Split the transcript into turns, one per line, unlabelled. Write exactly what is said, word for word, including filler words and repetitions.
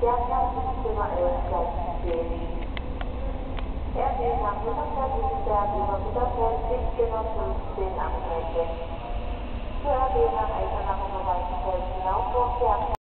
Verkehr siebzehn Uhr elf Gleis zehn. R B nach Witterfeld-Lichtenberg über Bitterfeld siebzehn Uhr fünfzehn am Gleis sechs. Für R B nach Eisenach über Weißenfels hinauf